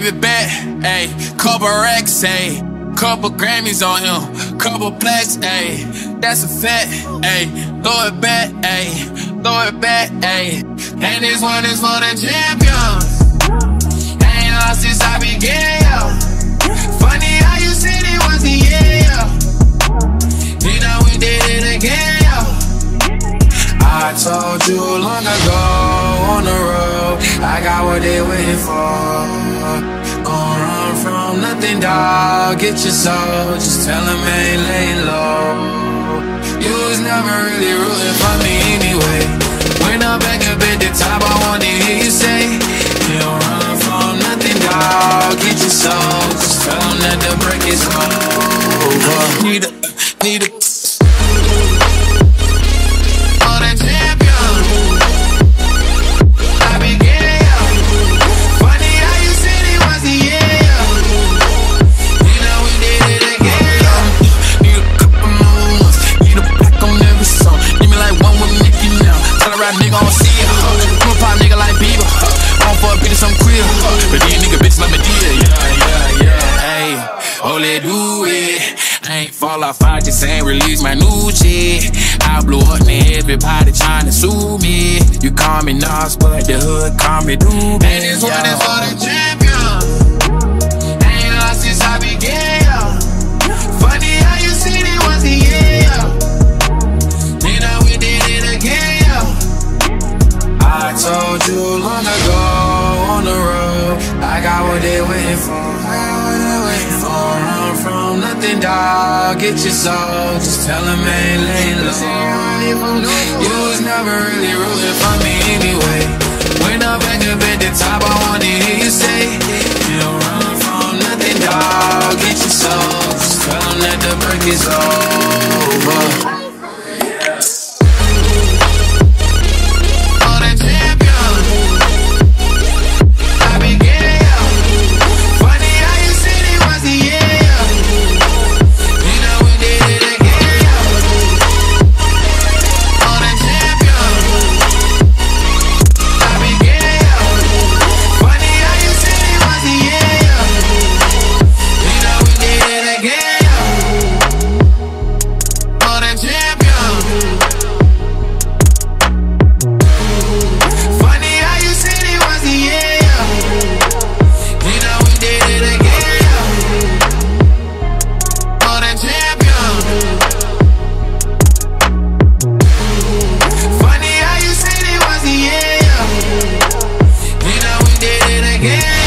baby back, ayy, couple racks, ayy, couple Grammys on him, couple plaques, ayy, that's a fact, ayy, throw it back, ayy, throw it back, ayy, and this one is for the champions. Ain't lost since I began, yo. Funny how you said it was the year, yo. You know we did it again, yo. I told you long ago on the road, I got what they waiting for. Gon' run from nothing, dawg, get your soul. Just tell them ain't laying low. You was never really rooting for me anyway. When I'm back up at the top, I wanna hear you say, you don't run from nothing, dawg, get your soul. Just tell them that the break is over. Need a nigga on see it, I'm a pop nigga like Bieber. I don't fuck bitches, I'm queer. But these nigga bitches like Medea, yeah. Ayy, oh, let's do it. I ain't fall off, I just ain't release my new shit. I blew up and everybody trying to sue me. You call me Nas, but the hood call me Doobie. And this one is for the champions. Ain't lost since I began, yo. Funny how you said it was the year, yo. You know we did it again, yo. I told you long ago on the road, I got what they waiting for. Run from nothing, dawg, get your soul. Just tell them ain't laying low. You was never really rooting for me anyway. When I'm back up at the top, I wanna hear you say, you don't run from nothing, dawg, get your soul. Just tell them that the break is over. Yeah.